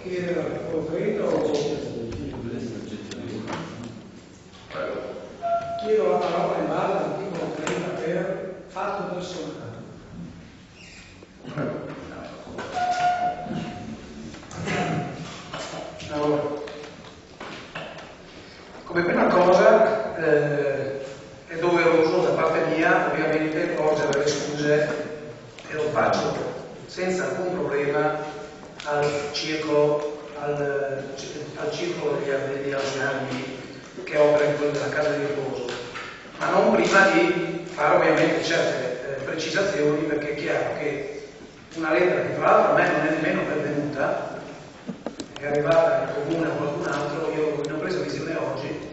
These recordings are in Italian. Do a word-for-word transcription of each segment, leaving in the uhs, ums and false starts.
Chi era conferito o chiedo la parola in base all'articolo trenta per fatto personale. Allora, come prima cosa eh, è doveroso da parte mia ovviamente porgere le scuse, e lo faccio senza alcun problema al circolo, al, al circolo degli, degli anziani che opera in quello della casa di riposo, ma non prima di fare ovviamente certe eh, precisazioni, perché è chiaro che una lettera che tra l'altro a me non è nemmeno pervenuta, è arrivata in comune a qualcun altro, io ne ho preso visione oggi,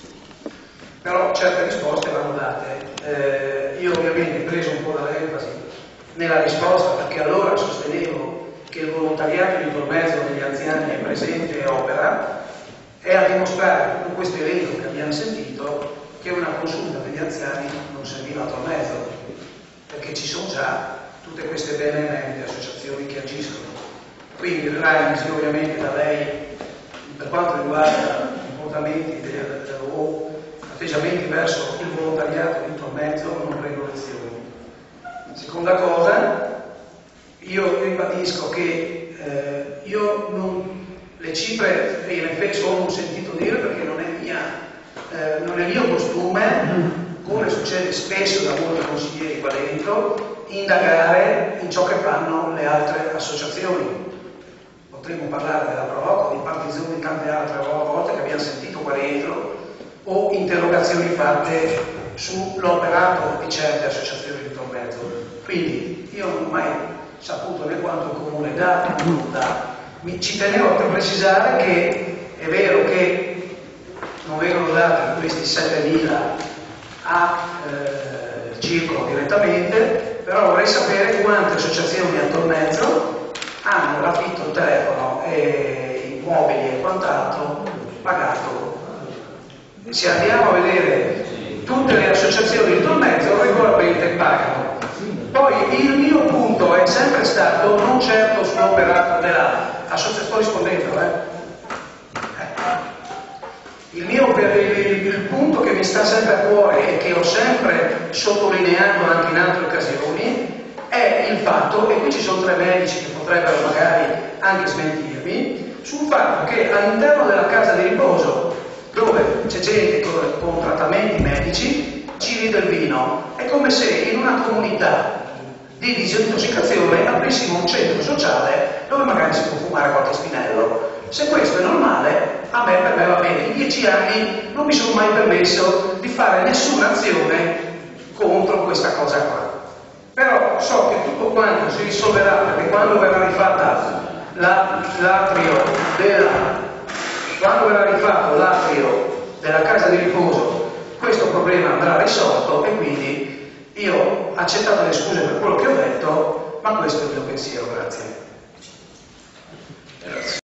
però certe risposte vanno date. Eh, io ovviamente ho preso un po' dall'enfasi nella risposta, perché allora sostenevo che il volontariato di intermezzo degli anziani è presente e opera, e a dimostrare con questo elenco che abbiamo sentito che una consulta degli anziani non serviva a mezzo, perché ci sono già tutte queste benemerite associazioni che agiscono. Quindi l'analisi ovviamente da lei per quanto riguarda i comportamenti del, del, o atteggiamenti verso il volontariato di intermezzo non prendo lezioni. Seconda cosa, io ribadisco che eh, io non, le cifre in effetti sono un sentito dire, perché non è, mia, eh, non è mio costume, come succede spesso da molti consiglieri qua dentro, indagare in ciò che fanno le altre associazioni. Potremmo parlare della Provoco, di partizioni, di tante altre volte che abbiamo sentito qua dentro, o interrogazioni fatte sull'operato di certe associazioni di intermezzo. Quindi io non ho mai saputo né quanto il comune dà né non dà. Mi, ci tenevo a precisare che è vero che non vengono dati questi settemila a eh, circolo direttamente, però vorrei sapere quante associazioni a intermezzo hanno l'affitto, il telefono, e i mobili e quant'altro pagato. Se andiamo a vedere tutte le associazioni di intermezzo regolarmente pagano. Poi il mio punto è sempre stato non certo sull'operato della associazione, sto rispondendo, eh? Il mio il, il, il punto che mi sta sempre a cuore e che ho sempre sottolineato anche in altre occasioni è il fatto, e qui ci sono tre medici che potrebbero magari anche smentirmi, sul fatto che all'interno della casa di riposo, dove c'è gente con, con trattamenti medici, ci vede il vino. È come se in una comunità di disintossicazione aprissimo un centro sociale dove magari si può fumare qualche spinello. Se questo è normale, a me per me va bene. In dieci anni non mi sono mai permesso di fare nessuna azione contro questa cosa qua. Però so che tutto quanto si risolverà, perché quando verrà rifatta l'atrio della quando verrà rifatto l'atrio della casa di riposo, questo problema andrà risolto, e quindi io accettate le scuse per quello che ho detto, ma questo è il mio pensiero. Grazie.